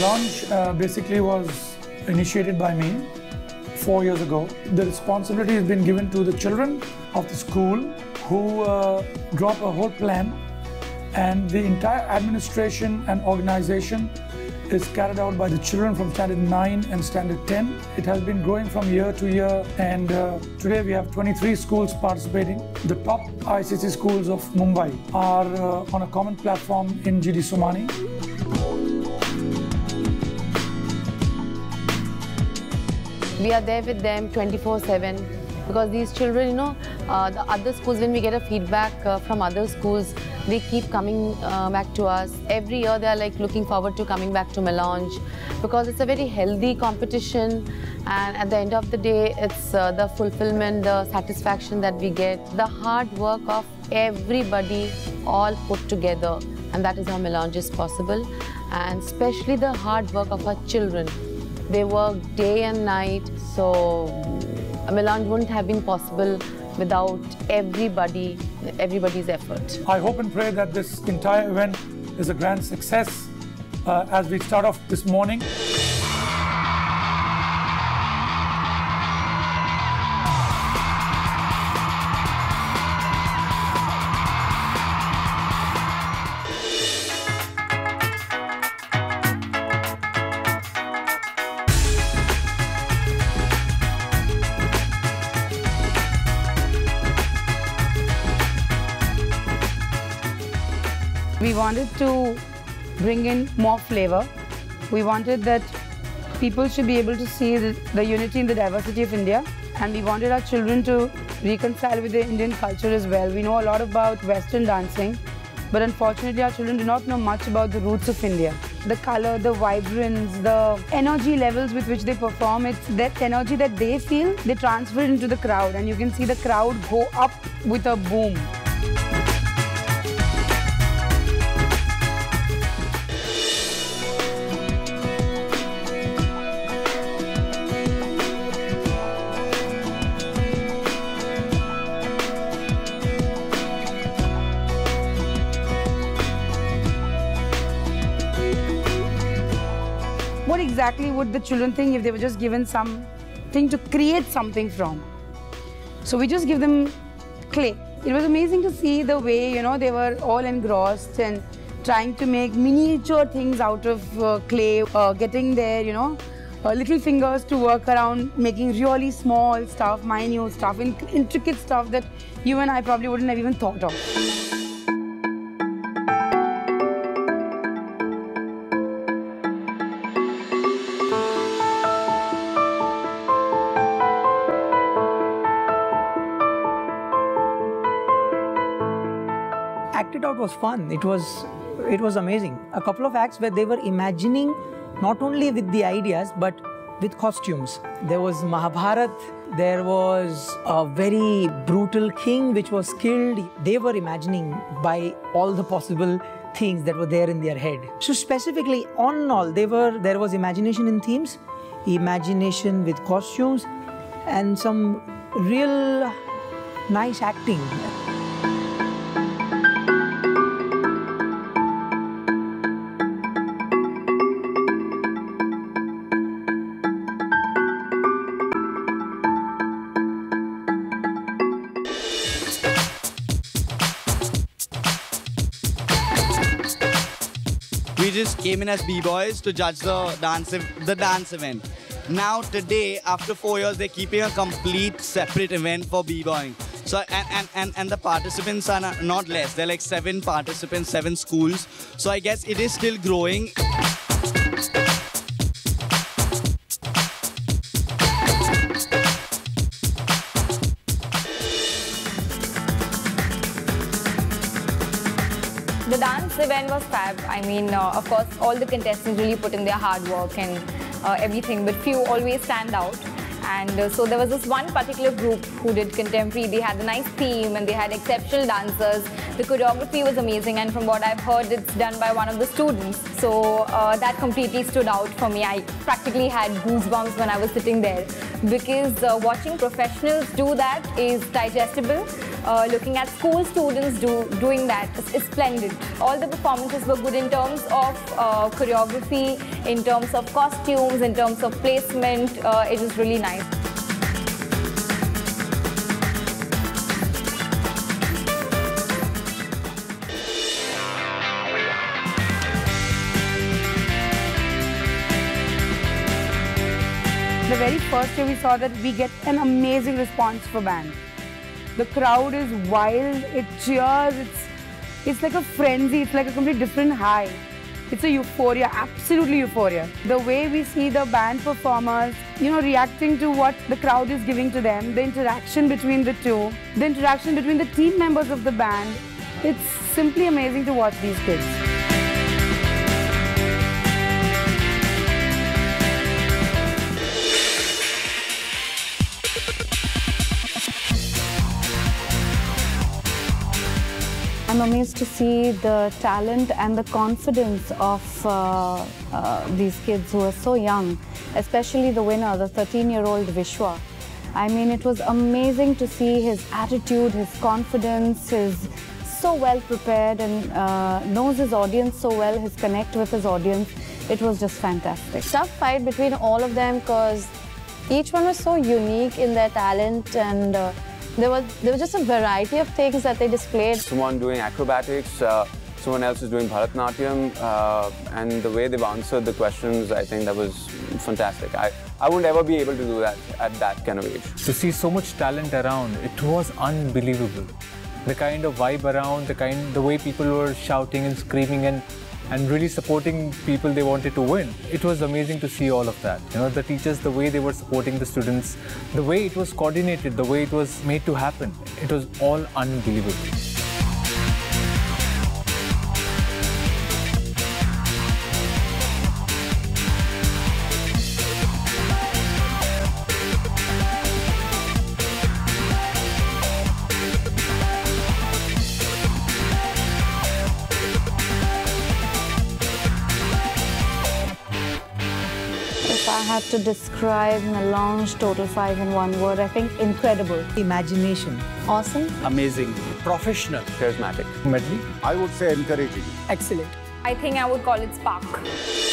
Melange basically was initiated by me 4 years ago. The responsibility has been given to the children of the school who drop a whole plan, and the entire administration and organization is carried out by the children from Standard 9 and Standard 10. It has been growing from year to year, and today we have 23 schools participating. The top ICC schools of Mumbai are on a common platform in GD Somani. We are there with them 24/7 because these children, the other schools, when we get a feedback from other schools, they keep coming back to us. Every year they are like looking forward to coming back to Melange because it's a very healthy competition, and at the end of the day, it's the fulfillment, the satisfaction that we get, the hard work of everybody all put together, and that is how Melange is possible, and especially the hard work of our children. They work day and night, so Melange wouldn't have been possible without everybody's effort. I hope and pray that this entire event is a grand success as we start off this morning. We wanted to bring in more flavor. We wanted that people should be able to see the unity and the diversity of India, and we wanted our children to reconcile with the Indian culture as well. We know a lot about Western dancing, but unfortunately our children do not know much about the roots of India. The color, the vibrance, the energy levels with which they perform, it's that energy that they feel, they transfer it into the crowd, and you can see the crowd go up with a boom. What exactly would the children think if they were just given something to create something from? So we just give them clay. It was amazing to see the way, they were all engrossed and trying to make miniature things out of clay, getting their, little fingers to work around, making really small stuff, minute stuff, intricate stuff that you and I probably wouldn't have even thought of. Acted out was fun. It was amazing. A couple of acts where they were imagining not only with the ideas but with costumes. There was Mahabharat, there was a very brutal king which was killed. They were imagining by all the possible things that were there in their head. So specifically on all, there was imagination in themes, imagination with costumes, and some real nice acting. We just came in as b-boys to judge the dance event. Now today, after 4 years, they're keeping a complete separate event for b-boying. So and the participants are not less. They're like 7 participants, 7 schools. So I guess it is still growing. The dance event was fab. I mean, of course, all the contestants really put in their hard work and everything, but few always stand out. And so there was this one particular group who did contemporary. They had a nice theme and they had exceptional dancers. The choreography was amazing, and from what I've heard, it's done by one of the students. So that completely stood out for me. I practically had goosebumps when I was sitting there, because watching professionals do that is digestible. Looking at school students doing that is splendid. All the performances were good in terms of choreography, in terms of costumes, in terms of placement. It was really nice. The very first year we saw that we get an amazing response for band. The crowd is wild, it cheers, it's like a frenzy, it's like a completely different high. It's a euphoria, absolutely euphoria. The way we see the band performers, reacting to what the crowd is giving to them, the interaction between the two, the interaction between the team members of the band, it's simply amazing to watch these kids. I'm amazed to see the talent and the confidence of these kids who are so young, especially the winner, the 13-year-old Vishwa. I mean, it was amazing to see his attitude, his confidence, his so well prepared and knows his audience so well, his connect with his audience. It was just fantastic. Tough fight between all of them because each one was so unique in their talent, and there was just a variety of things that they displayed. Someone doing acrobatics, someone else is doing Bharatanatyam, and the way they've answered the questions, I think that was fantastic. I wouldn't ever be able to do that at that kind of age. To see so much talent around, it was unbelievable. The kind of vibe around, the way people were shouting and screaming and really supporting people they wanted to win. It was amazing to see all of that. The teachers, the way they were supporting the students, the way it was coordinated, the way it was made to happen. It was all unbelievable. If I had to describe Melange Total 5 in one word, I think incredible. Imagination. Awesome. Amazing. Professional. Charismatic. Medley. I would say encouraging. Excellent. I think I would call it Spark.